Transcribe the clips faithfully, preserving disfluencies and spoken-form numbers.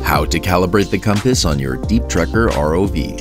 How to calibrate the compass on your Deep Trekker R O V.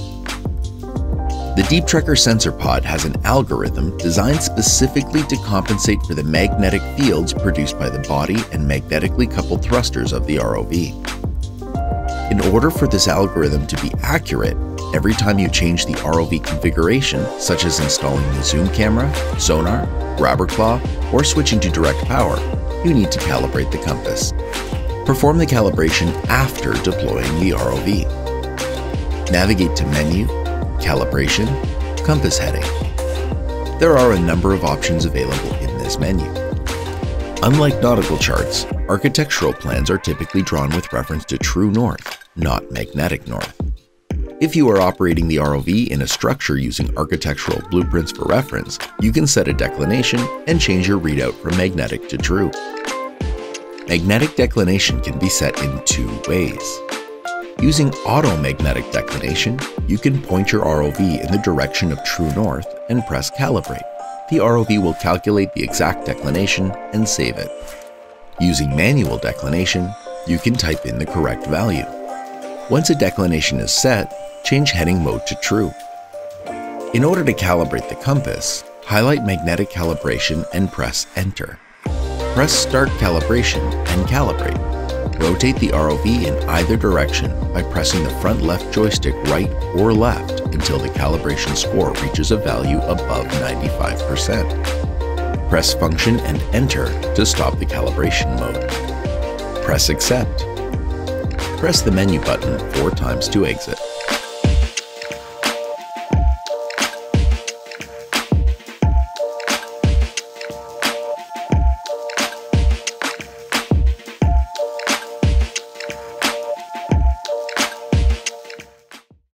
The Deep Trekker sensor pod has an algorithm designed specifically to compensate for the magnetic fields produced by the body and magnetically coupled thrusters of the R O V. In order for this algorithm to be accurate, every time you change the R O V configuration, such as installing the zoom camera, sonar, grabber claw, or switching to direct power, you need to calibrate the compass. Perform the calibration after deploying the R O V. Navigate to Menu, Calibration, Compass heading. There are a number of options available in this menu. Unlike nautical charts, architectural plans are typically drawn with reference to true north, not magnetic north. If you are operating the R O V in a structure using architectural blueprints for reference, you can set a declination and change your readout from magnetic to true. Magnetic declination can be set in two ways. Using auto magnetic declination, you can point your R O V in the direction of true north and press calibrate. The R O V will calculate the exact declination and save it. Using manual declination, you can type in the correct value. Once a declination is set, change heading mode to true. In order to calibrate the compass, highlight magnetic calibration and press enter. Press Start Calibration and calibrate. Rotate the R O V in either direction by pressing the front left joystick right or left until the calibration score reaches a value above ninety-five percent. Press Function and enter to stop the calibration mode. Press Accept. Press the menu button four times to exit.